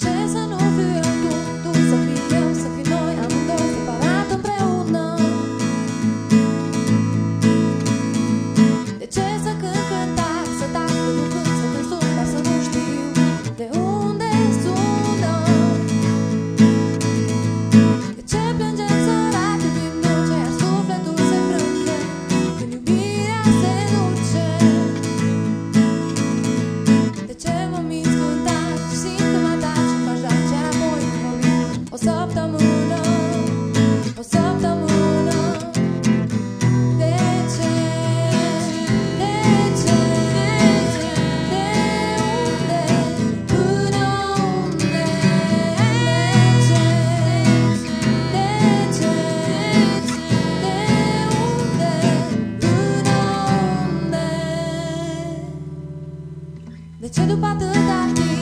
ce să nu fiu eu tu să fii eu, să fii noi amândoi separat împreună? De ce să cânt cântac, să tac când nu cânt, să cânt sun, dar să nu știu de unde sună? De ce plângem săraci din dulce, iar sufletul se frânge când iubirea se duce? De ce mă minți când taci, simt că mă ataci și faci dace, apoi nu vorbim o săptămână, o săptămână? De ce? De ce? De unde? Până unde? De ce? De ce? De unde? Până unde? De ce după atâta timp